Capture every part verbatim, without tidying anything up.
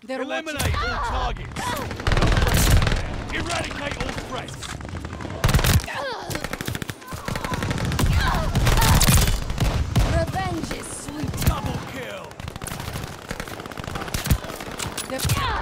They're Eliminate watching. all targets. Eradicate all threats. Revenge is sweet. Double kill. They're...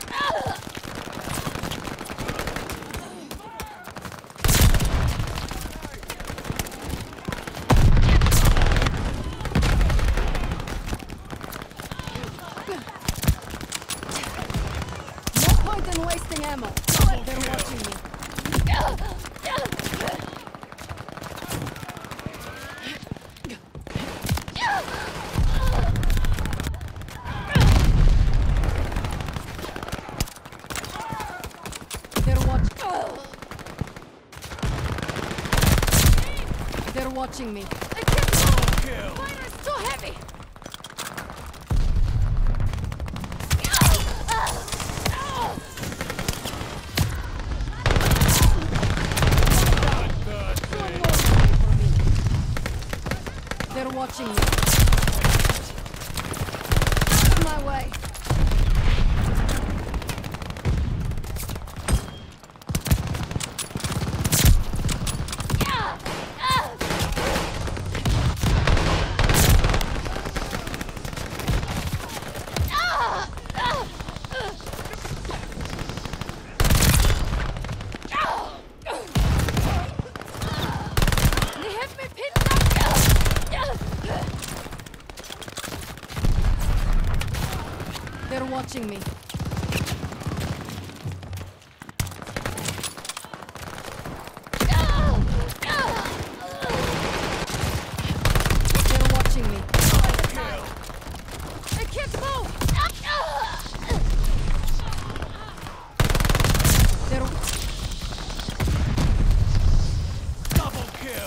No point in wasting ammo. They're watching me. They're watching. They're watching me. I can't move. Kill. Mine is too heavy. They're watching me. Out of my way. They have me pinned up. They're watching me. They're watching me. I can't move. They're Double kill.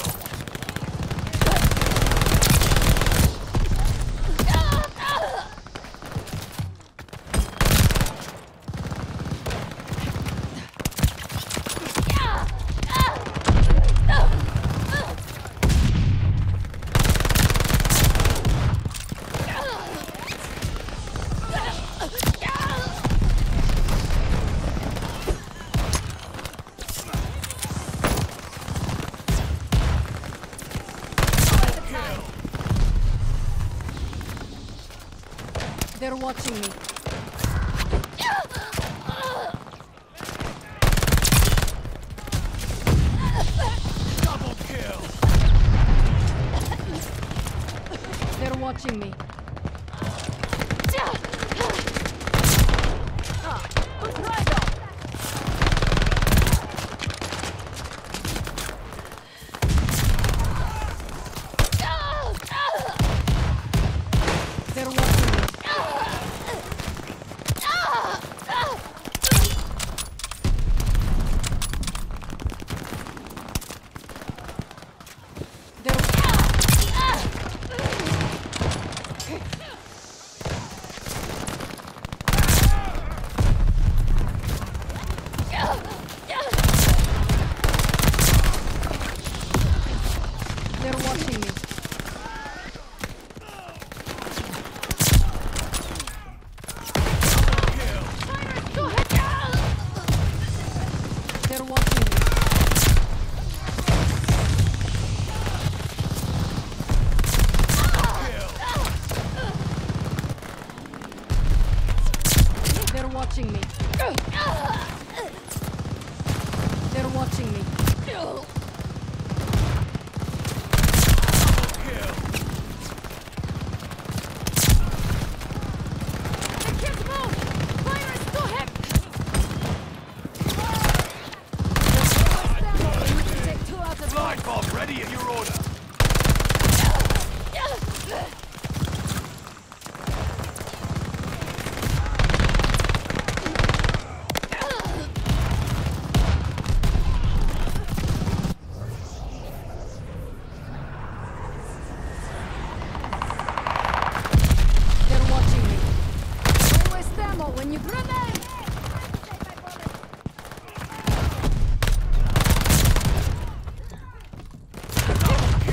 They're watching me. Double kill. They're watching me. They're watching me. They're watching me. They're watching me. They're watching me. They're watching me. I can't move. Fire is too heavy. Take two out of Flight bomb ready at your order. They're watching me. Don't waste ammo when you grenade. Double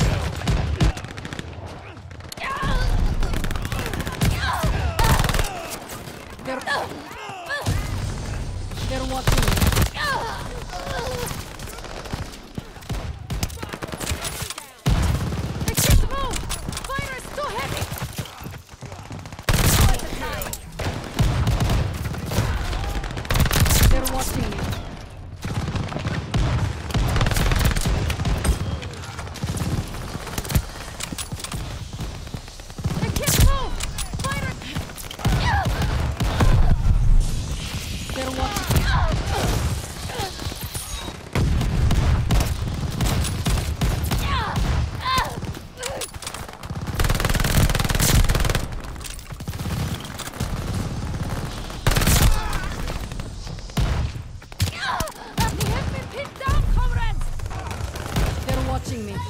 watching me.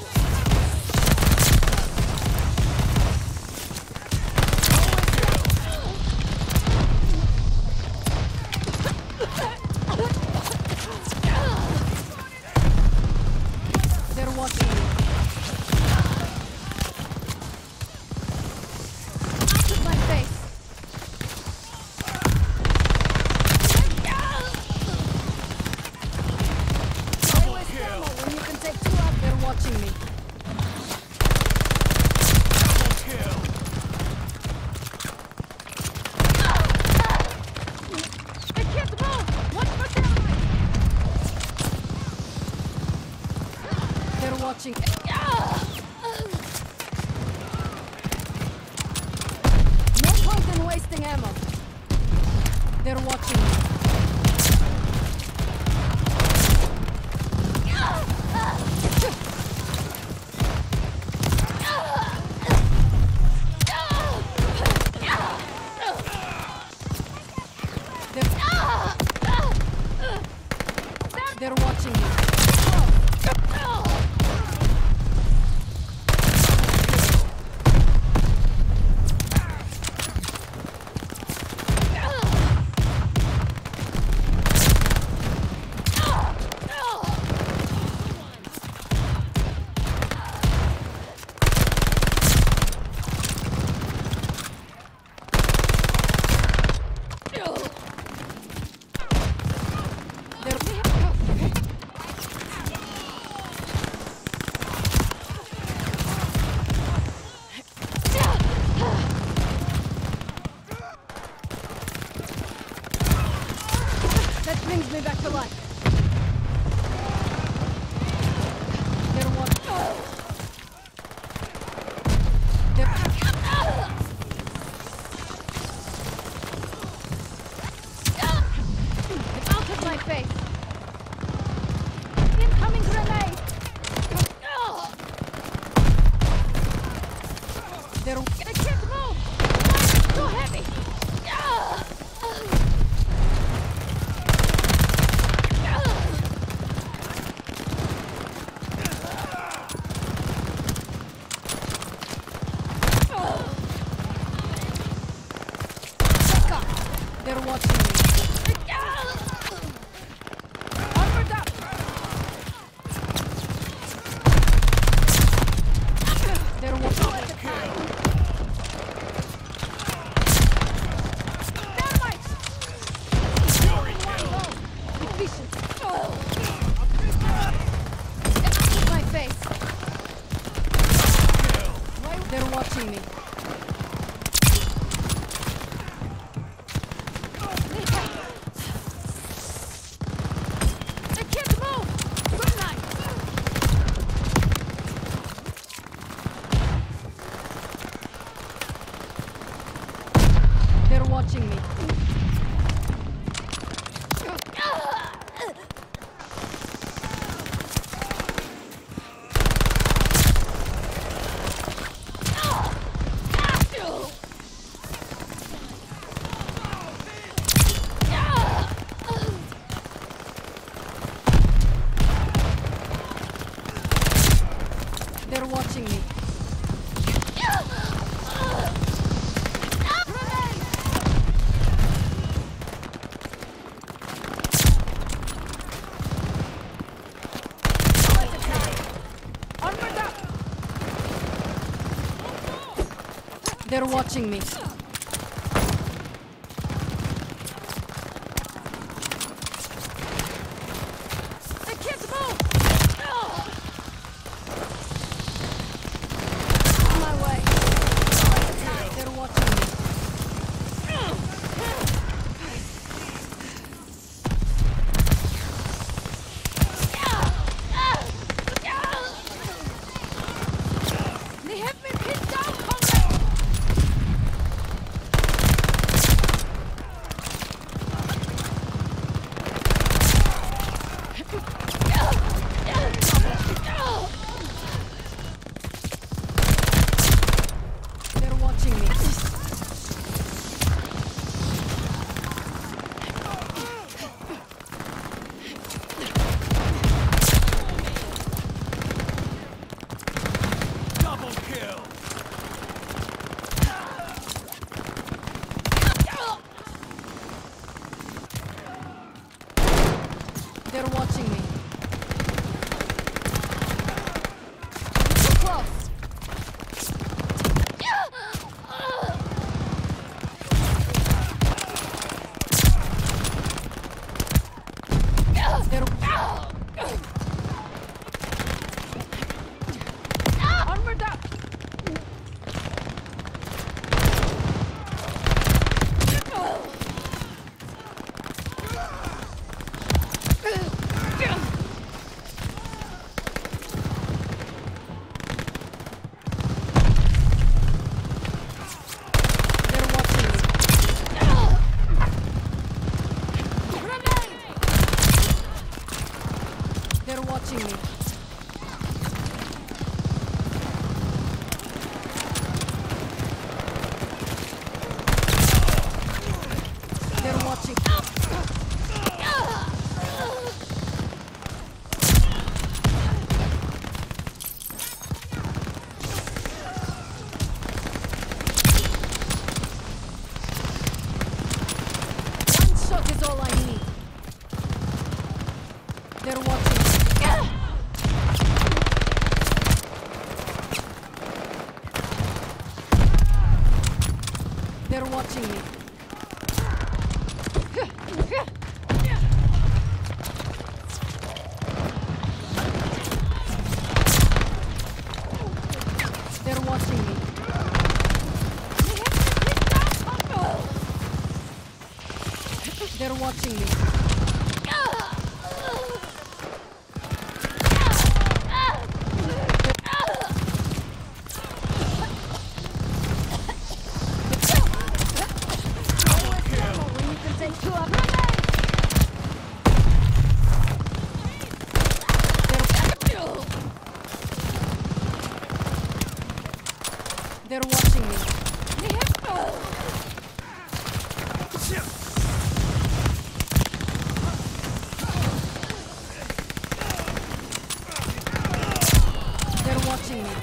They're watching me. Out of my face. Always ammo when you can take two out. They're watching me. Double kill. I can't move. Watch for dynamite. They're watching. No point in wasting ammo. They're watching me. They're, they're watching me. That brings me back to life. They're watching. They're out of my face. Incoming grenade. They're. I can't move. It's too heavy. They're watching me. Onward up. They're watching me. Dynamite! Fury kill. Efficient. Out of my face. Kill. Why? They're watching me. I can't move! Good night! They're watching me. They're watching me. Onward up. They're watching me. I can't move. On my way. They're watching me. They have me pinned down, comrade. watching me. When you can take two of them. They're watching me. They're watching me.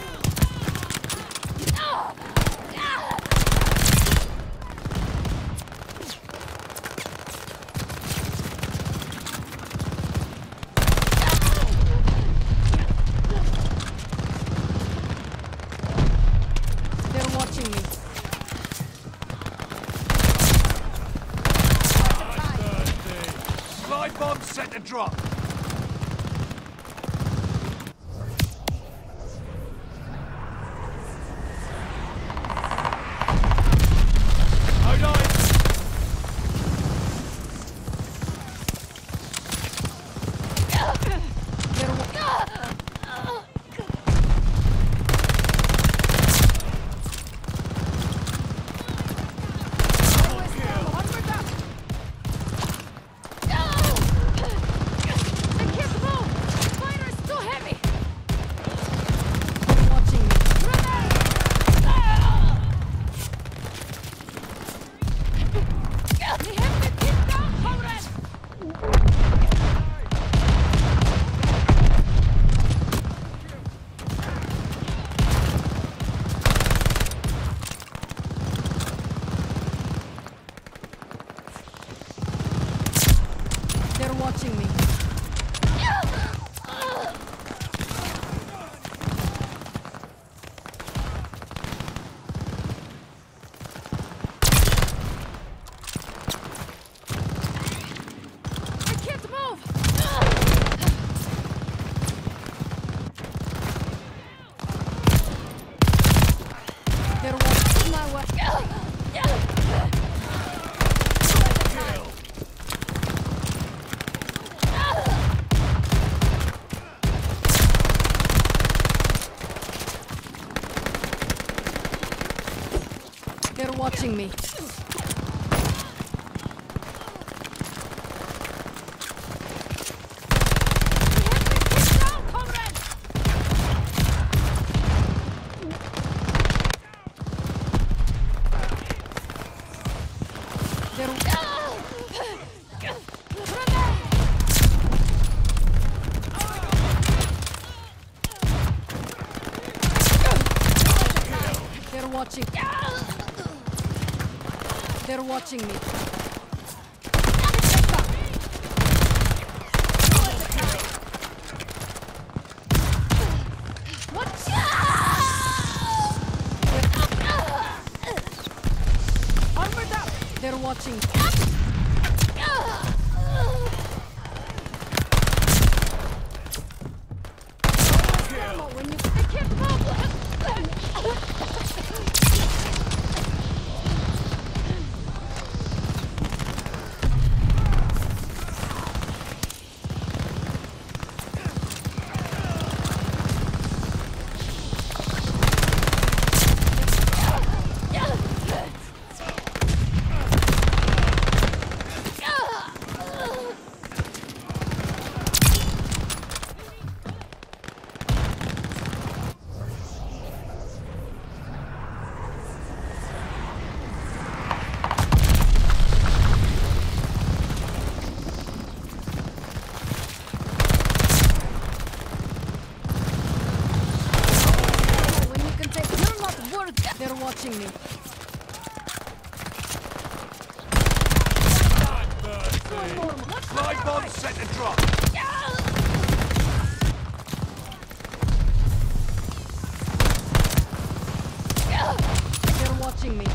They're watching me. Slide bomb set to drop. Hold on. They're wa- They're watching me. I can't move. They're watching my way. They're watching me. They're watching. They're watching me. What? Armored up. They're watching. When you I can't move. They're watching me. Slide bomb set to drop. They're watching me.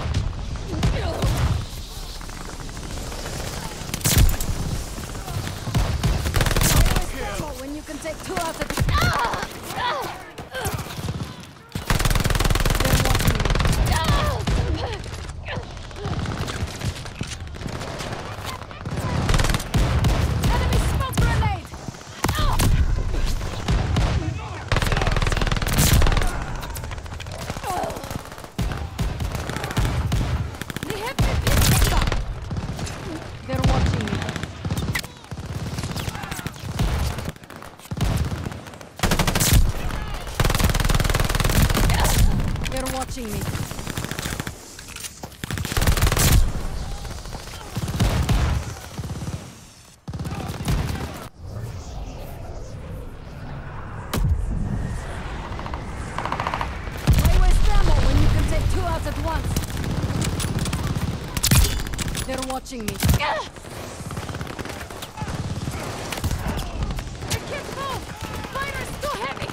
When you can take two out of the... They're watching me. watching me. Why waste ammo when you can take two out at once? They're watching me. I can't move! Fire's too heavy!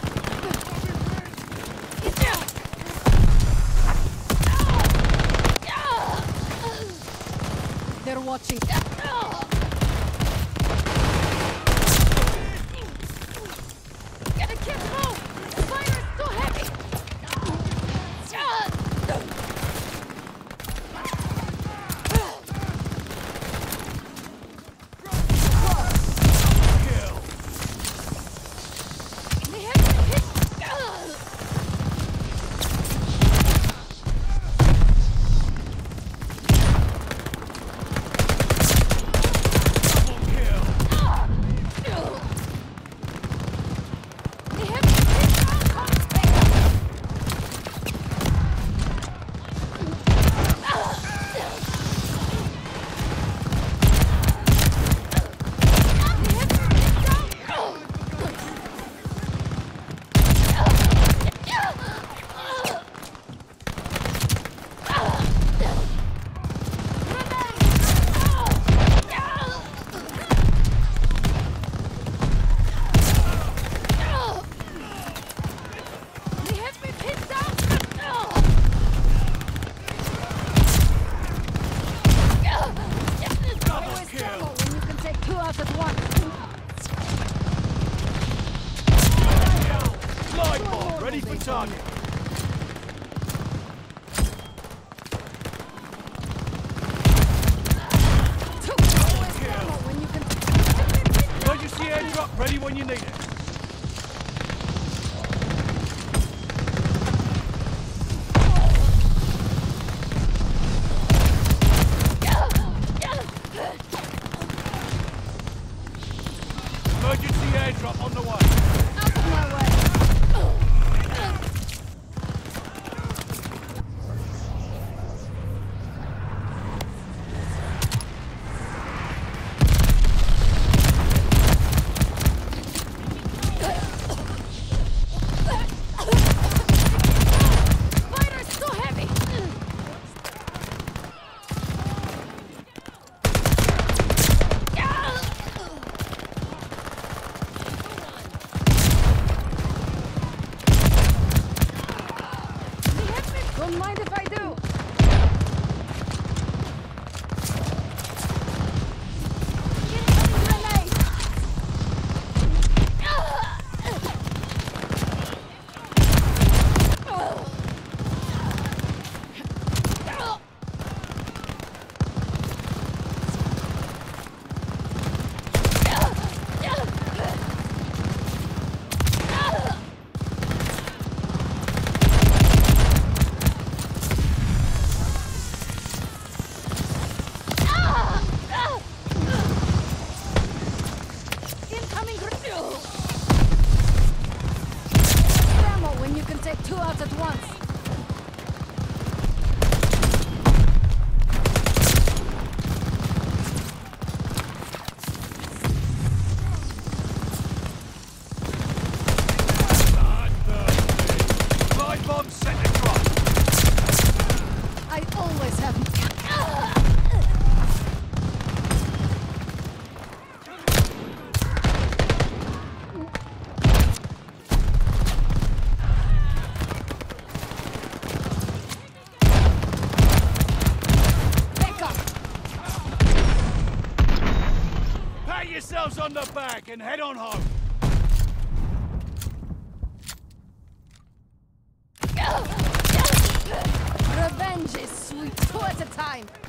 They're watching. I can't move! Fire's too heavy! Kill. They have me hit. Double kill. They have me hit. They have me pinned down. Double Why waste kill. ammo when you can take two out at once? Live bomb ready for target. Two. Why waste ammo when you can Emergency airdrop ready when you need it. Emergency airdrop on the way. out of my way? Fire's too heavy. Don't mind if I do. Incoming grenade. Incoming grenade. Ammo when you can take two out at once. Live bomb set to drop. I always have. Back up. Pat yourselves on the back and head on home. Revenge is sweet. Two at a time.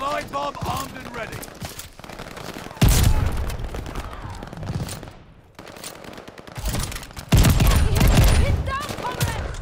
Glide bomb armed and ready. Hit down, comrades!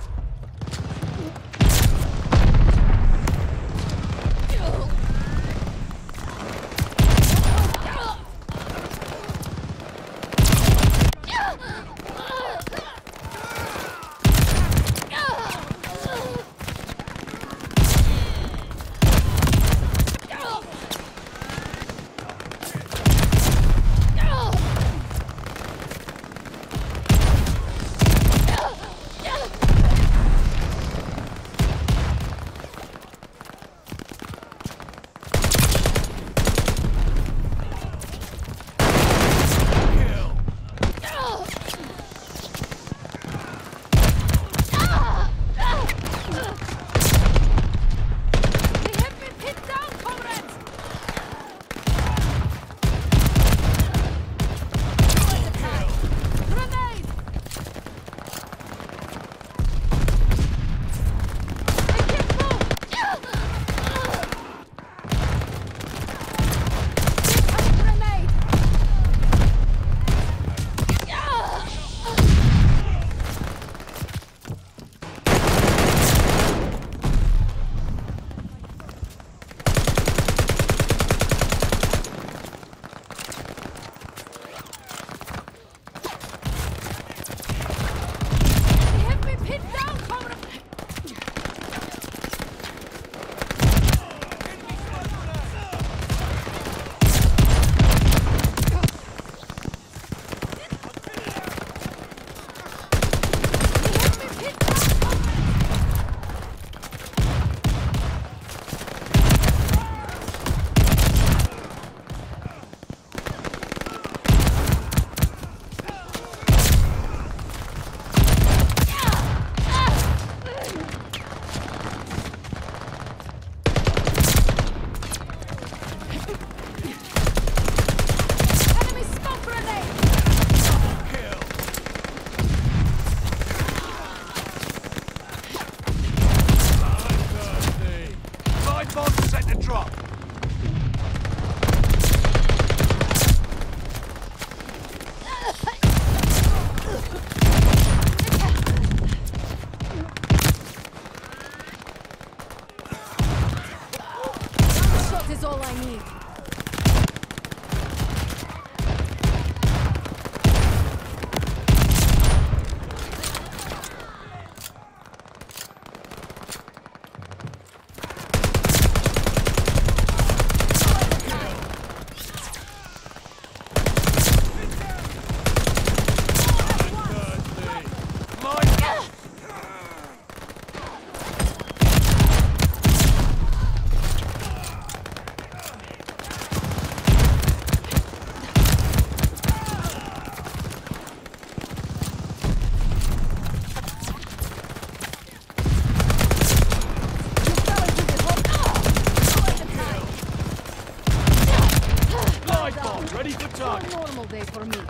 Is all I need. Ready for target. A normal day for me.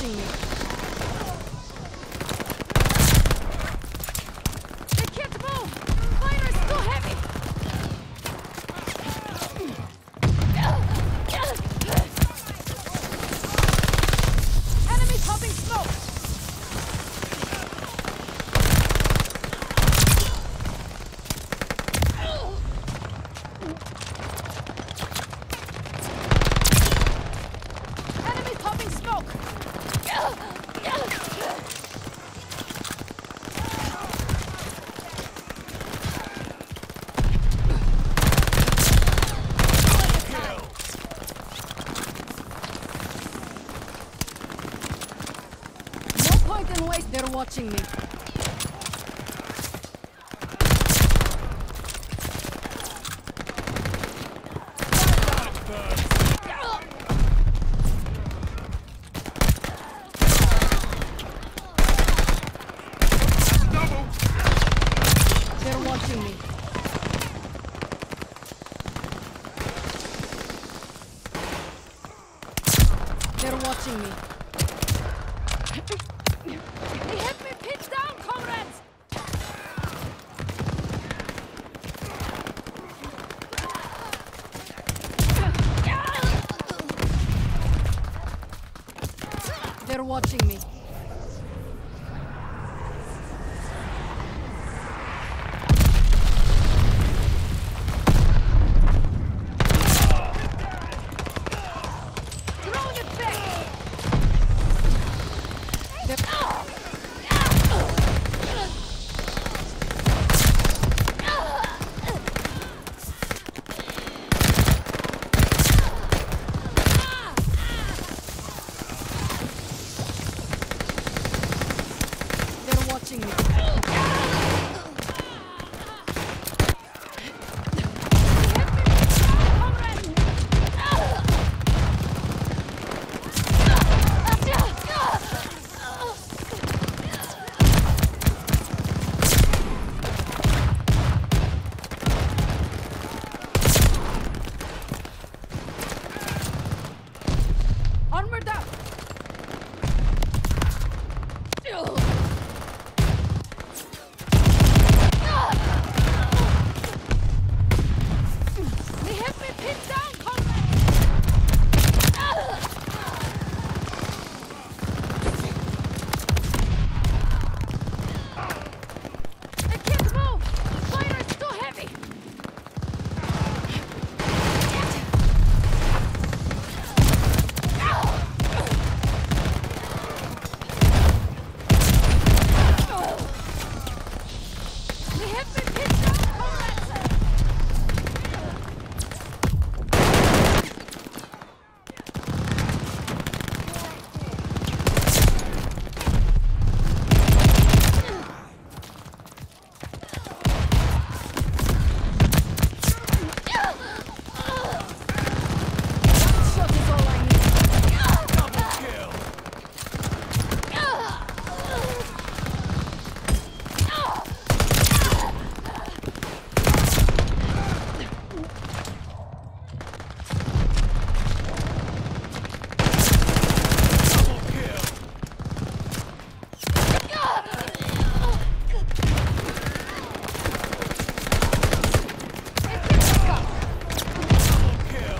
watching me. They can't move! Fire is too heavy! Enemies popping smoke! Enemies popping smoke! No point in waste, they're watching me. They're watching me. They're watching me. They have me pinned down, comrades! They're watching me. Throwing it back! They're- They're watching me. Armored up! They have me pinned down, comrades! I can't move! Fire is too heavy! They have me pinned down, comrades! Shot is all I need. Double kill! Double kill! Double kill!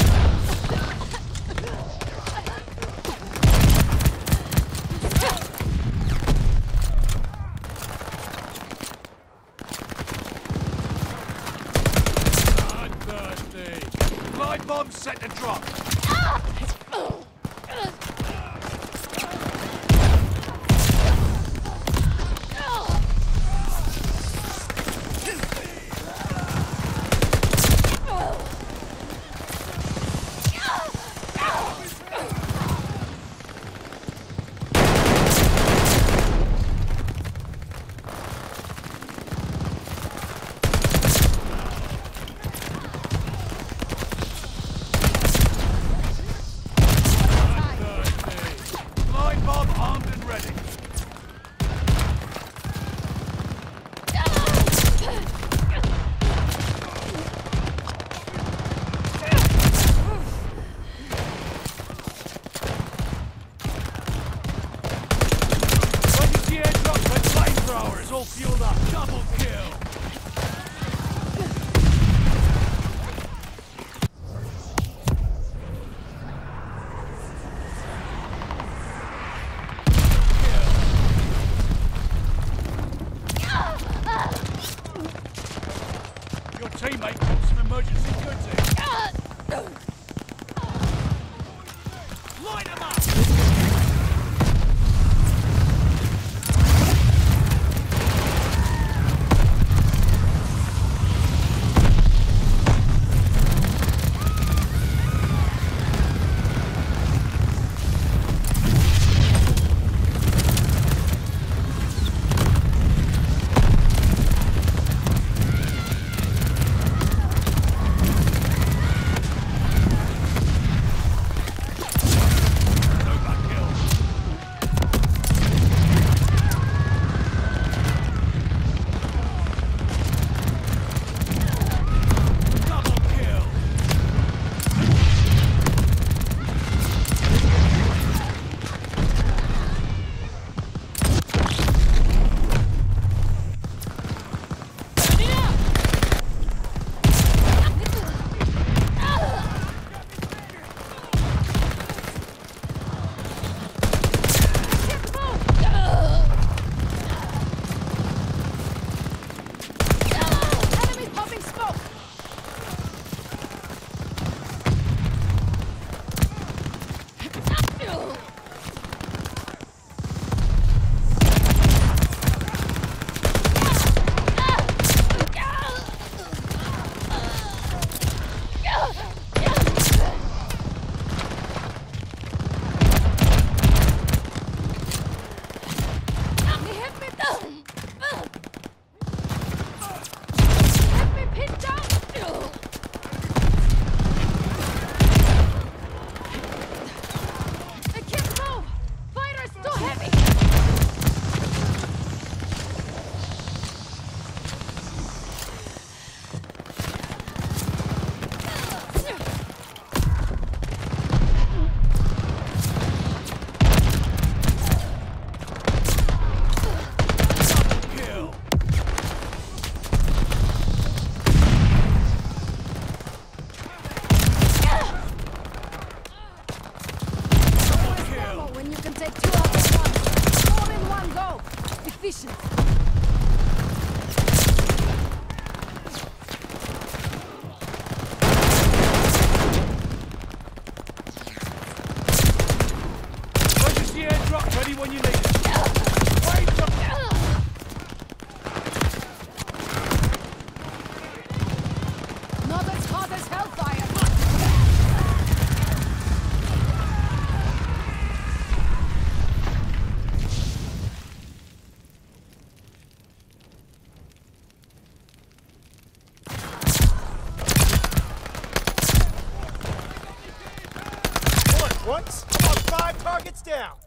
Bloodthirsty! Glide bomb set to drop! emergency goods in. Light them up! Ready when you need it. Wait up. Not as hot as hellfire. What? What? I'm on five targets down.